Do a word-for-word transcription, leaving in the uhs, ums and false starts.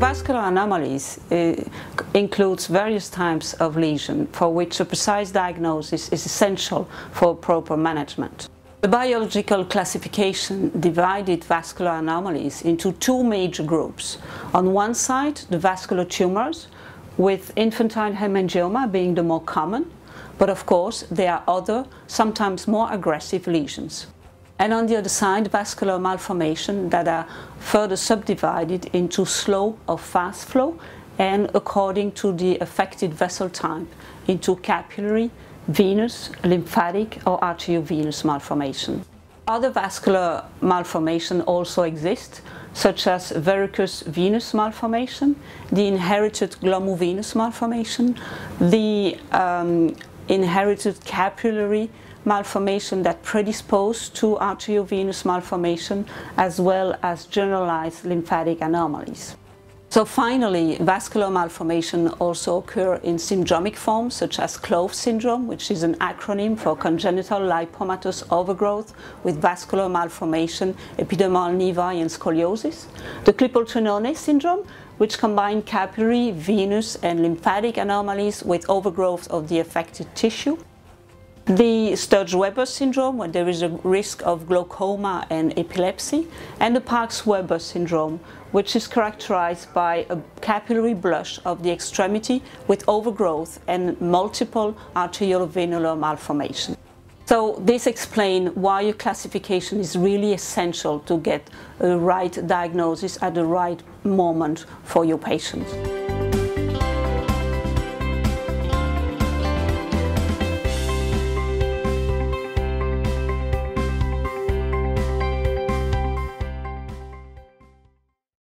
vascular anomalies uh, includes various types of lesion for which a precise diagnosis is essential for proper management. The biological classification divided vascular anomalies into two major groups. On one side, the vascular tumors, with infantile hemangioma being the more common, but of course there are other, sometimes more aggressive lesions. And on the other side, vascular malformation that are further subdivided into slow or fast flow and according to the affected vessel type into capillary, venous, lymphatic or arteriovenous malformation. Other vascular malformation also exist, such as varicose venous malformation, the inherited glomovenous malformation, the um, inherited capillary malformation that predispose to arteriovenous malformation, as well as generalized lymphatic anomalies. So finally, vascular malformation also occur in syndromic forms such as Clove syndrome, which is an acronym for congenital lipomatous overgrowth with vascular malformation, epidermal nevi and scoliosis. The Klippel-Trenaunay syndrome, which combine capillary, venous and lymphatic anomalies with overgrowth of the affected tissue. The Sturge-Weber syndrome, where there is a risk of glaucoma and epilepsy, and the Parkes-Weber syndrome, which is characterized by a capillary blush of the extremity with overgrowth and multiple arteriovenular malformation. So this explains why your classification is really essential to get a right diagnosis at the right moment for your patient.